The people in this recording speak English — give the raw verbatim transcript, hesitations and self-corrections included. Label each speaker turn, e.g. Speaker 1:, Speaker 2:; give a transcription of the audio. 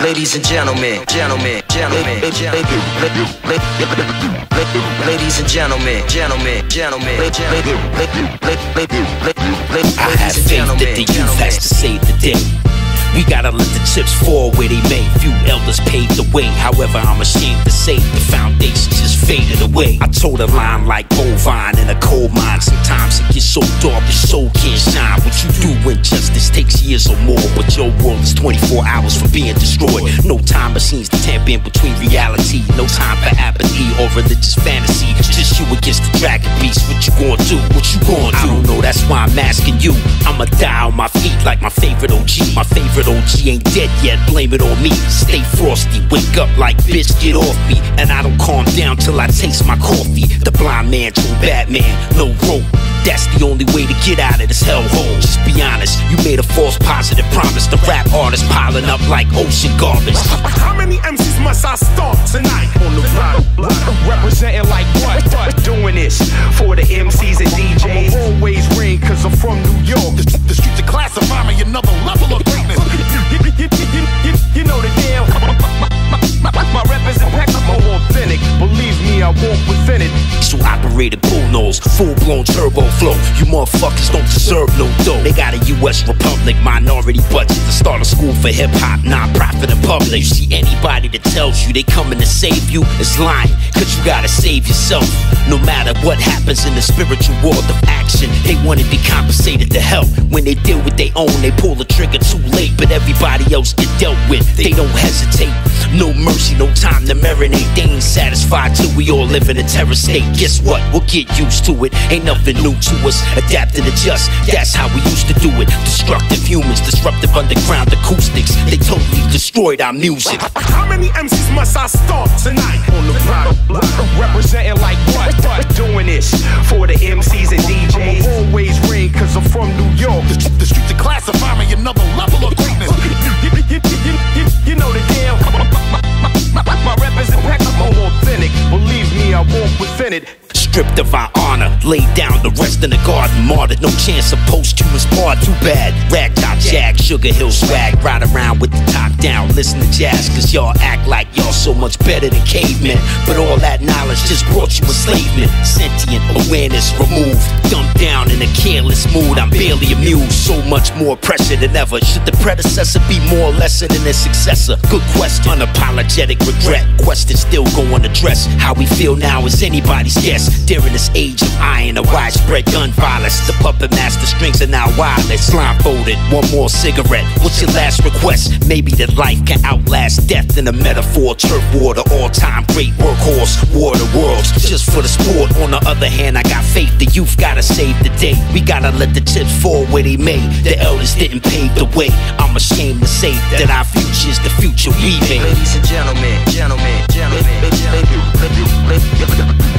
Speaker 1: Ladies and gentlemen, gentlemen, gentlemen, ladies and gentlemen, gentlemen, gentlemen,
Speaker 2: I have faith that the youth has to save the day. We gotta let the chips fall where they may. Few elders paved the way. However, I'm ashamed to say the foundation just faded away. I told a line like bovine in a coal mine. Sometimes it gets so dark your soul can't shine. What you do when justice takes years or more, but your world is twenty-four hours from being destroyed. No time machines to tamp in between reality. No time for apathy or religious fantasy. Just you against the dragon beast. What you gonna do? What you gonna do? I don't know, that's why I'm asking you. I'ma die on my feet like my favorite O G. My favorite O G ain't dead yet, blame it on me. Stay frosty, wake up like bitch, get off me. And I don't calm down till I taste my coffee. The blind man told Batman, no rope. That's the only way to get out of this hellhole. Just be honest, you made a false positive promise. The rap artists piling up like ocean garbage.
Speaker 3: How many M Cs must I stomp tonight on the block? Representing like what? Doing this for the M Cs and D Js. Always ring cause I'm from New York. The, the streets are classify me another level of greatness. You, you, you, you, you know the deal. My, my, my rep is impeccable, authentic. Believe me, I walk within it.
Speaker 2: So operated bull nose, full-blown turbo flow. You motherfuckers don't deserve no dough. They got a U S Republic minority budget to start a school for hip-hop, non-profit and public. You see anybody that tells you they coming to save you is lying, cause you gotta save yourself. No matter what happens in the spiritual world of action, they wanna be compensated to help. When they deal with their own, they pull the trigger too late. But everybody else get dealt with, they don't hesitate. No mercy, no time to marinate. They ain't satisfied till we all live in a terror state. Guess what? We'll get used to it. Ain't nothing new to us. Adapt and adjust. That's how we used to do it. Destructive humans, disruptive underground acoustics. They totally destroyed our music.
Speaker 3: How many M Cs must I stomp tonight on the block? Representing like what? Doing this for the M Cs and D Js. Always ring cause I'm from New York. The, the streets are classify me another level of greatness. You, you, you, you, you know the deal. My, my, my rep is impeccable, authentic. Believe me, I walk within it.
Speaker 2: Stripped of our honor, laid down the rest in the garden, martyred. No chance of posthumous part, too bad. Ragtop jag, Sugar Hill swag, ride around with the top down, listen to jazz, cause y'all act like y'all so much better than cavemen. But all that knowledge just brought you enslavement. Sentient awareness removed, dumbed down in a careless mood. I'm barely amused, so much more pressure than ever. Should the predecessor be more lesser than the successor? Good question, unapologetic regret. Question still go unaddressed. How we feel now is anybody's guess. During this age of iron, a widespread gun violence, the puppet master strings are now wireless. Blindfolded, one more cigarette. What's your last request? Maybe that life can outlast death in a metaphor. Turf war, the all-time great workhorse. War of the worlds, just for the sport. On the other hand, I got faith the youth gotta save the day. We gotta let the chips fall where they may. The elders didn't pave the way. I'm ashamed to say that our future is the future we made.
Speaker 1: Ladies and gentlemen, gentlemen, gentlemen, gentlemen.